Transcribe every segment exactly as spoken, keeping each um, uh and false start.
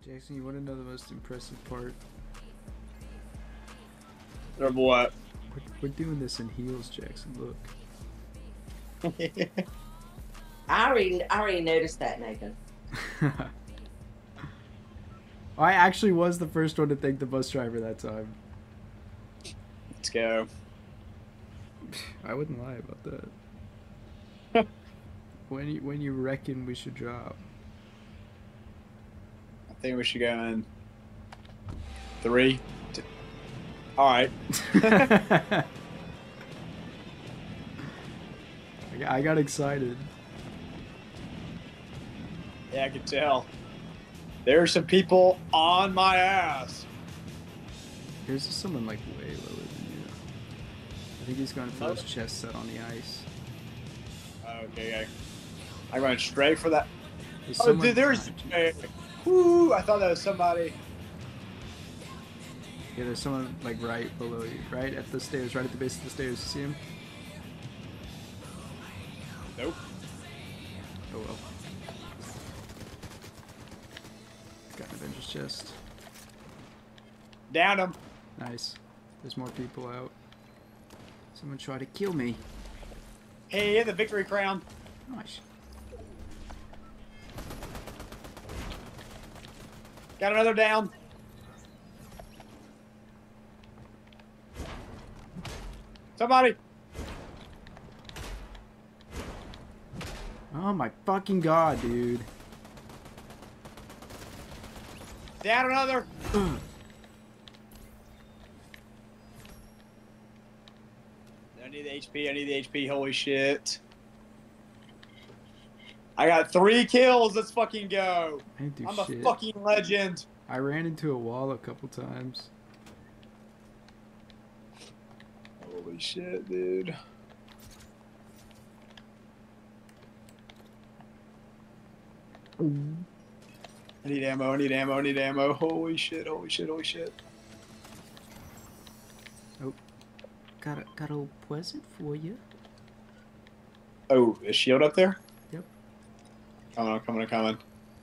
Jackson, you want to know the most impressive part? Or what? We're, we're doing this in heels, Jackson. Look. I already, I already noticed that, Nathan. I actually was the first one to thank the bus driver that time. Let's go. I wouldn't lie about that. when you when you reckon we should drop? I think we should go in three. Two. All right. I got- I got excited. Yeah, I can tell. There's some people on my ass. There's someone like way lower than you. I think he's going for his chest set on the ice. Okay, okay. I went straight for that. There's Oh, someone dude, there's. behind you. Whoo! I thought that was somebody. Yeah, there's someone like right below you, right at the stairs, right at the base of the stairs. You see him? Nope. Oh well. Got an Avengers chest. Down him. Nice. There's more people out. Someone tried to kill me. Hey, the victory crown. Nice. Got another down. Somebody. Oh my fucking god, dude. Down another. I need the H P. I need the H P. Holy shit. I got three kills. Let's fucking go. I didn't do I'm shit. a fucking legend. I ran into a wall a couple times. Holy shit, dude. I need ammo. I need ammo. I need ammo. Holy shit. Holy shit. Holy shit. Oh, got a got a present for you. Oh, is shield up there? Yep. Coming on, coming on, coming.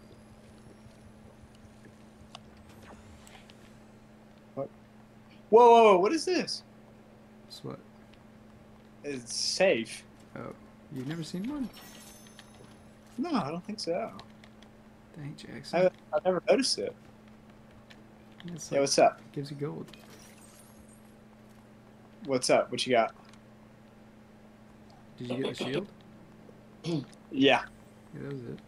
What? Whoa, whoa, whoa, what is this? Guess what? It's safe. Oh, you've never seen one? No, I don't think so. Dang, Jackson. I, I've never noticed it. It's Yeah, like- what's up? it gives you gold. What's up? What you got? Did you get the shield? Yeah. Yeah, that was it.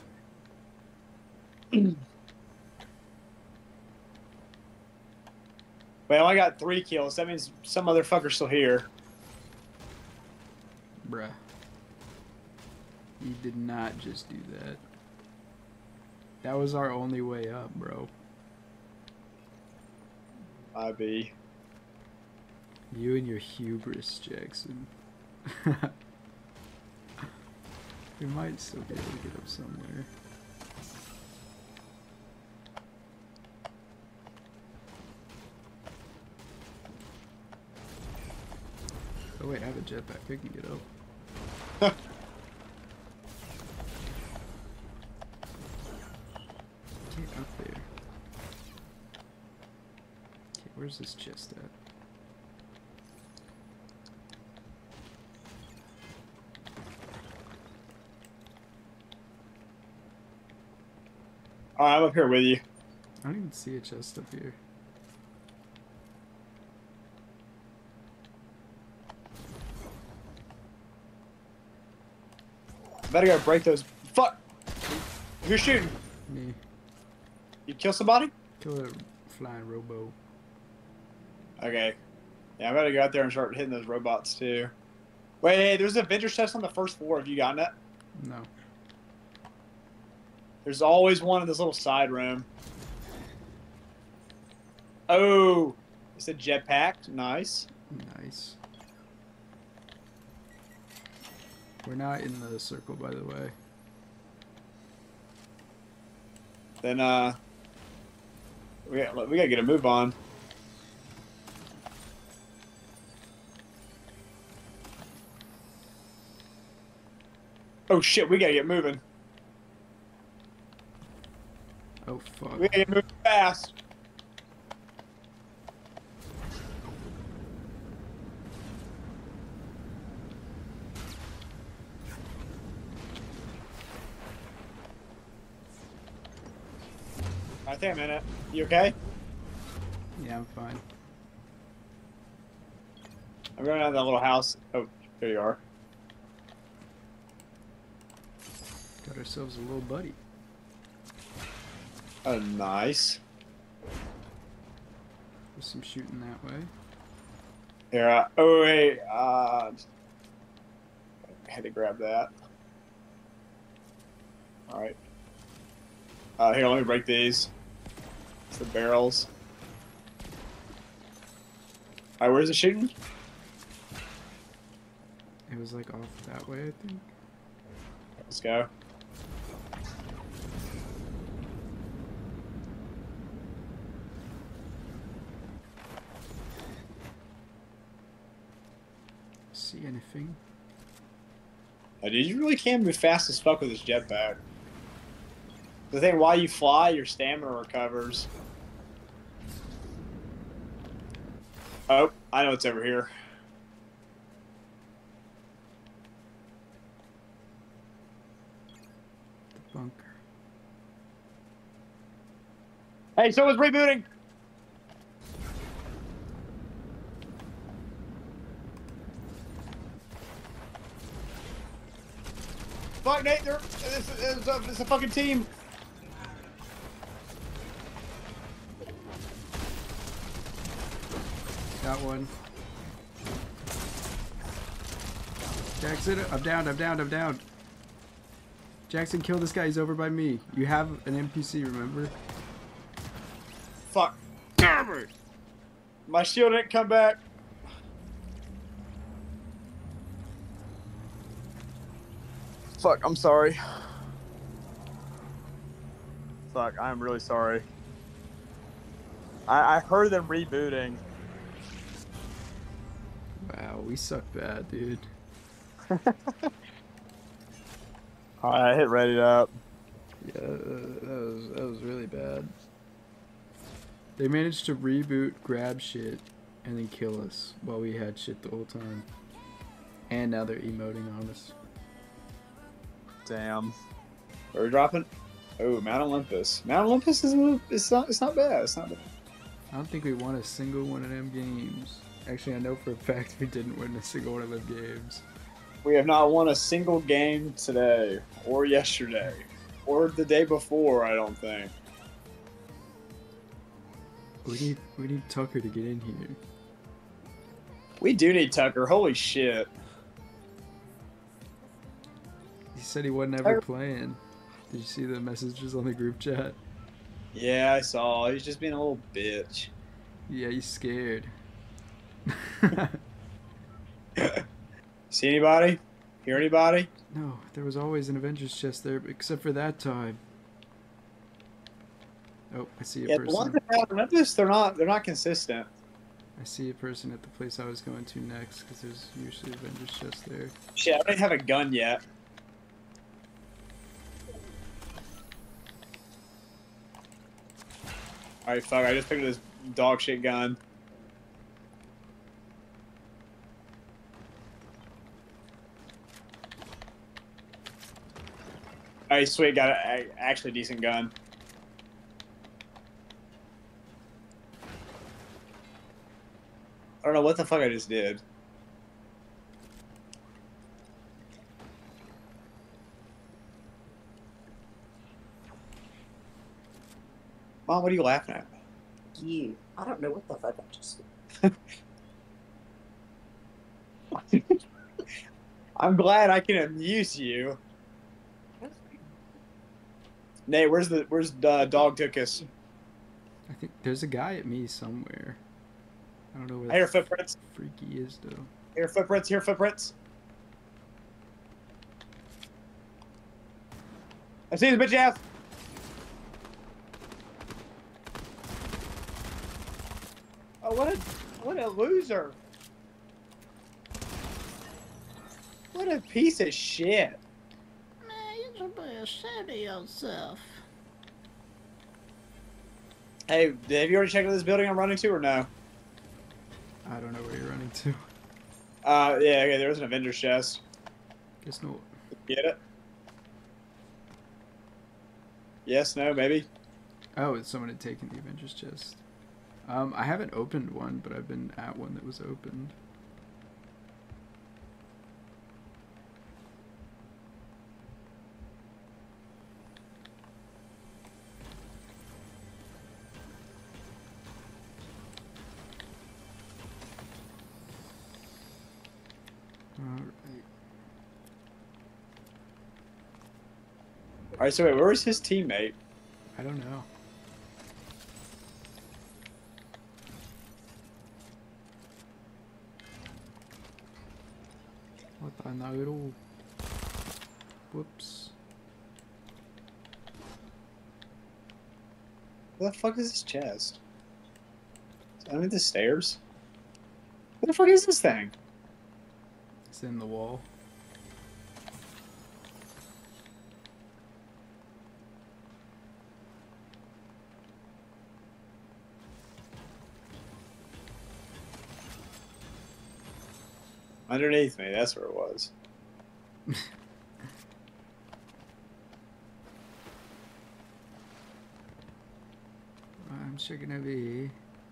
Well, I got three kills. That means some motherfucker's still here. Bruh. You did not just do that. That was our only way up, bro. I be. You and your hubris, Jackson. We might still be able to get up somewhere. Oh wait, I have a jetpack. I can get up. Get up there. Okay, where's this chest at? Alright, I'm up here with you. I don't even see a chest up here. Better go break those. Fuck! Who's shooting? Me. You kill somebody? Kill a flying robo. Okay. Yeah, I better go out there and start hitting those robots too. Wait, hey, there's a Avengers chest on the first floor. Have you gotten it? No. There's always one in this little side room. Oh! It's a jetpack. Nice. Nice. We're not in the circle, by the way. Then, uh... We gotta, we gotta get a move on. Oh shit, we gotta get moving. Oh Oh fuck. We gotta move fast. Right there a minute. You okay? Yeah, I'm fine. I'm going out of that little house. Oh, there you are. Got ourselves a little buddy. Oh, nice. There's some shooting that way. Here, uh, oh wait, uh, I had to grab that. All right. Uh, here, let me break these. It's the barrels. All right, where's it shooting? It was like off that way, I think. Let's go. See anything? Oh, dude, you really can move fast as fuck with this jetpack. The thing, while you fly, your stamina recovers. Oh, I know it's over here. The bunker. Hey, someone's rebooting! Fuck, Nate, they're, it's, it's, a, it's a fucking team. Got one. Jackson, I'm down, I'm down, I'm down. Jackson, kill this guy, he's over by me. You have an N P C, remember? Fuck. Damn it! My shield didn't come back. Fuck, I'm sorry. Fuck, I'm really sorry. I, I heard them rebooting. Wow, we suck bad, dude. Alright, I hit ready up. Yeah, uh, that was, that was really bad. They managed to reboot, grab shit, and then kill us while we had shit the whole time. And now they're emoting on us. Damn. Where are we dropping? Oh, Mount Olympus. Mount Olympus is a little, it's not it's not bad. It's not bad. I don't think we won a single one of them games. Actually, I know for a fact we didn't win a single one of them games. We have not won a single game today, or yesterday, or the day before, I don't think. We need we need Tucker to get in here. We do need Tucker. Holy shit. He said he wasn't ever playing. Did you see the messages on the group chat? Yeah, I saw. He's just being a little bitch. Yeah, he's scared. See anybody? Hear anybody? No, there was always an Avengers chest there, except for that time. Oh, I see a Yeah, the person. ones that have Olympus, they're not they're not consistent. I see a person at the place I was going to next, because there's usually Avengers chest there. Shit, I don't even have a gun yet. Alright, fuck, I just picked up this dog shit gun. Alright, sweet, got a actually decent gun. I don't know what the fuck I just did. Mom, what are you laughing at? You. I don't know what the fuck I just did. I'm glad I can amuse you. Nate, where's the where's the dog took us? I think there's a guy at me somewhere. I don't know where I hear the footprints. freak he is, though. Here footprints. Here footprints. I see his bitch ass. Oh, what a what a loser! What a piece of shit! Man, you should be ashamed of yourself. Hey, have you already checked out this building I'm running to, or no? I don't know where you're running to. Uh, yeah, okay, there was an Avengers chest. Guess no. Get it? Yes, no, maybe? Oh, someone had taken the Avengers chest. Um, I haven't opened one, but I've been at one that was opened. Alright. Alright, so wait, where was his teammate? I don't know. What I know it all. Whoops. Where the fuck is this chest? Is it under the stairs? What the fuck is this thing? It's in the wall. Underneath me, that's where it was. I'm sure gonna be.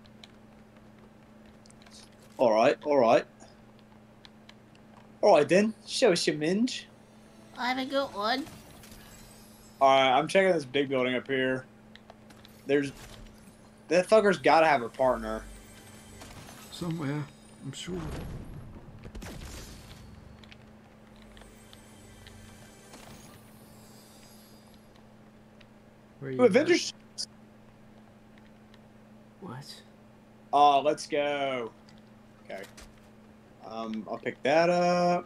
Alright, alright. Alright then, show us your minge. I haven't got one. Alright, I'm checking this big building up here. There's... That fucker's gotta have a partner. Somewhere, I'm sure. Where are you Ooh, Avengers... at? What? Oh, let's go. Okay. Um, I'll pick that up.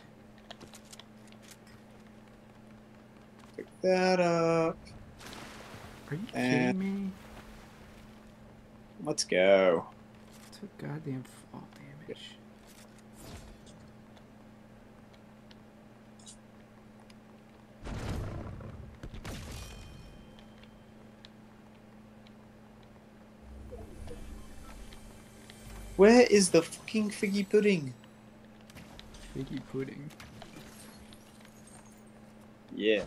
Pick that up. Are you And- kidding me? Let's go. Took goddamn fall damage. Where is the fucking figgy pudding? Figgy pudding. Yeah.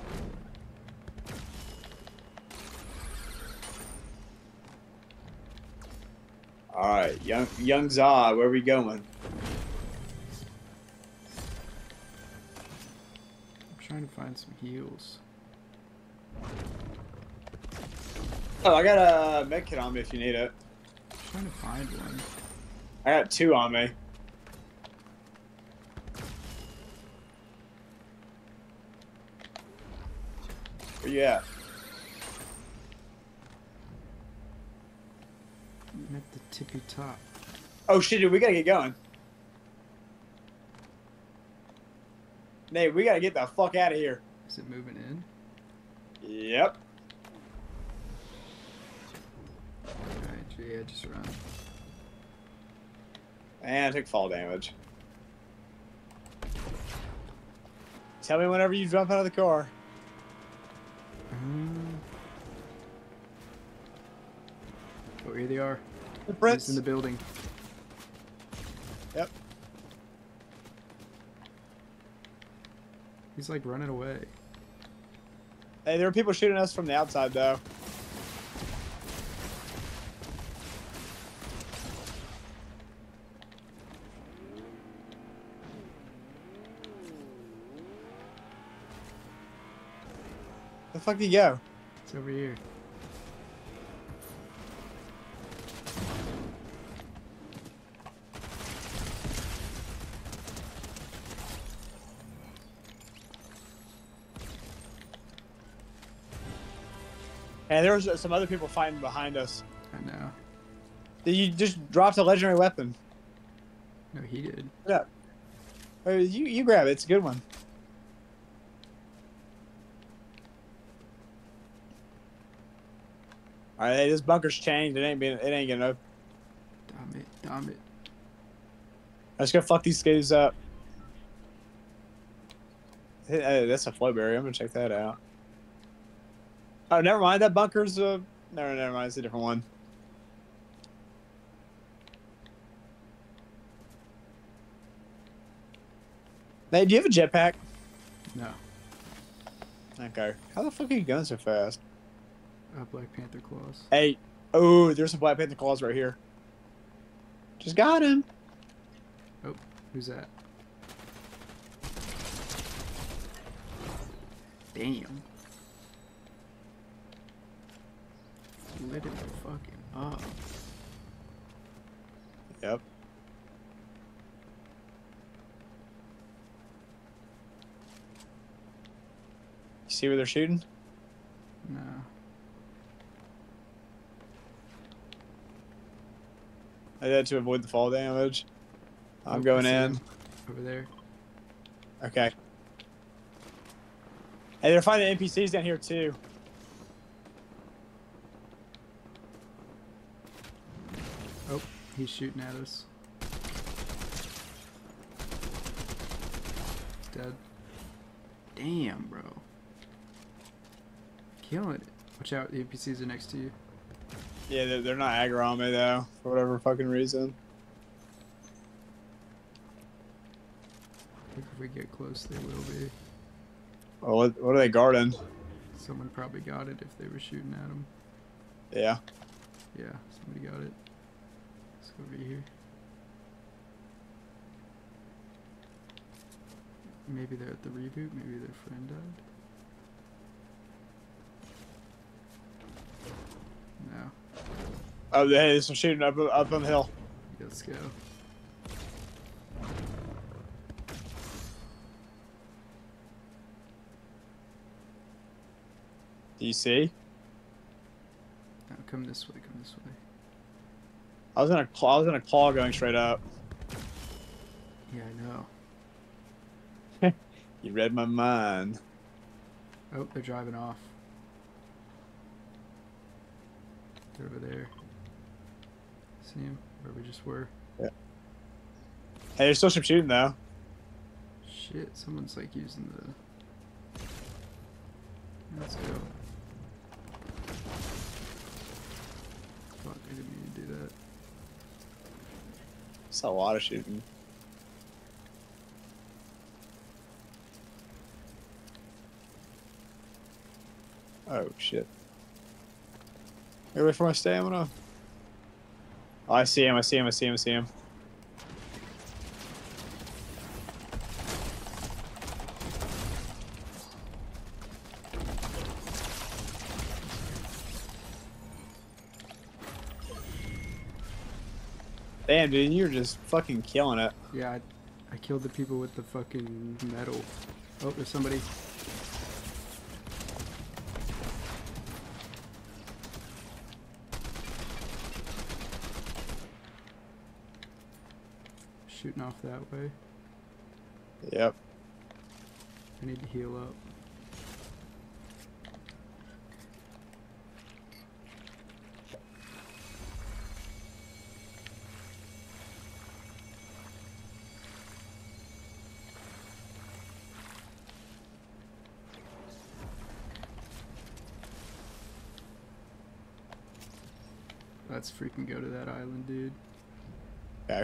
Alright, young young Zod, where are we going? I'm trying to find some heals. Oh, I got a med kit on me if you need it. I'm trying to find one. I got two on me. Where you at? I'm at the tippy top. Oh shit, dude, we gotta get going. Nate, we gotta get the fuck out of here. Is it moving in? Yep. Alright, yeah, just run. And I took fall damage. Tell me whenever you jump out of the car. Um, oh, here they are. The He's Prince. in the building. Yep. He's like running away. Hey, there are people shooting us from the outside though. The fuck did he go? It's over here. And there was some other people fighting behind us. I know. You just dropped a legendary weapon. No, he did. Yeah. Uh, You you grab it. It's a good one. All right, hey, this bunker's changed. It ain't been. It ain't gonna. Damn it, damn it. Let's go fuck these skates up. Hey, hey, that's a flow barrier. I'm gonna check that out. Oh, never mind. That bunker's uh, No, never mind. It's a different one. Hey, do you have a jetpack? No. Okay. How the fuck are you going so fast? Uh, Black Panther claws. Hey. Oh, there's some Black Panther claws right here. Just got him. Oh, who's that? Damn. Lit it fucking up. Yep. You see where they're shooting? No. I did to avoid the fall damage. I'm Oh, going I see in. him. Over there. Okay. Hey, they're finding N P Cs down here too. Oh, he's shooting at us. Dead. Damn, bro. Killing it. Watch out, the N P Cs are next to you. Yeah, they're, they're not aggro on me though, for whatever fucking reason. I think if we get close, they will be. Oh, what, what are they guarding? Someone probably got it if they were shooting at them. Yeah. Yeah, somebody got it. Let's go over here. Maybe they're at the reboot, maybe their friend died. No. Oh, hey, there's some shooting up up on the hill. Let's go. Do you see? No, come this way, come this way. I was in a claw, I was in a claw going straight up. Yeah, I know. You read my mind. Oh, they're driving off. They're over there. See him? Where we just were. Yeah. Hey, there's still some shooting though. Shit, someone's like using the... Let's go. Fuck, I didn't mean to do that. It's a lot of shooting. Oh shit. Wait for my stamina. Oh, I see him, I see him, I see him, I see him. Damn, dude, you're just fucking killing it. Yeah, I, I killed the people with the fucking metal. Oh, there's somebody. Shooting off that way. Yep. I need to heal up. Let's freaking go to that island, dude. Okay.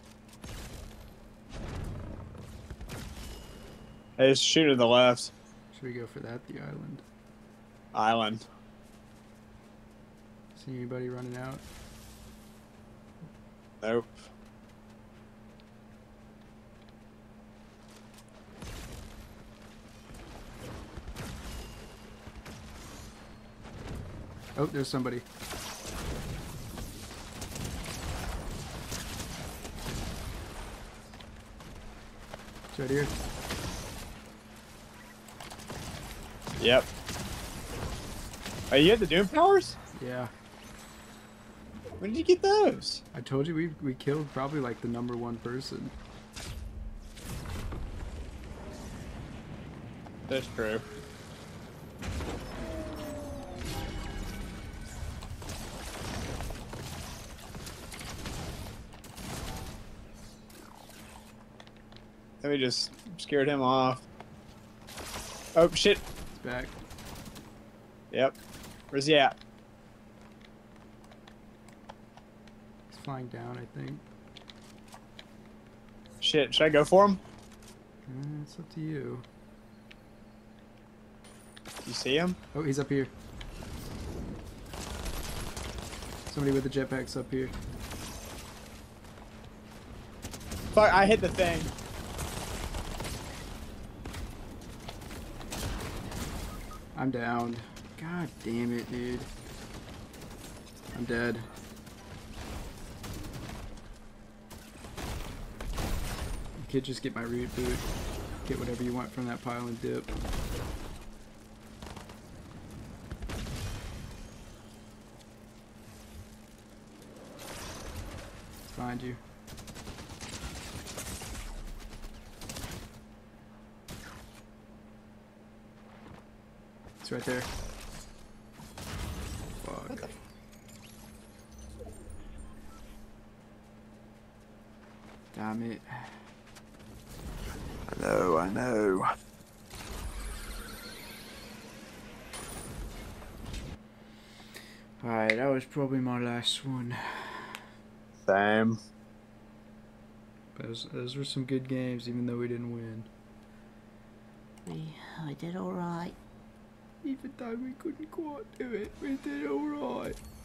Hey, there's a shooter to the left. Should we go for that, the island? Island. See anybody running out? Nope. Oh, there's somebody. It's right here. Yep. Oh, you had the Doom powers? Yeah. When did you get those? I told you we we killed probably like the number one person. That's true. Let me just scared him off. Oh shit. It's back. Yep. Where's he at? flying down, I think. Shit, should I go for him? Uh, it's up to you. You see him? Oh, he's up here. Somebody with the jetpack's up here. Fuck, I hit the thing. I'm down. God damn it, dude. I'm dead. You could just get my root boot. Get whatever you want from that pile and dip. Let's find you. It's right there. Fuck. Damn it. I know, I know. Alright, that was probably my last one. Same. Those, those were some good games, even though we didn't win. We, we did alright. Even though we couldn't quite do it, we did alright.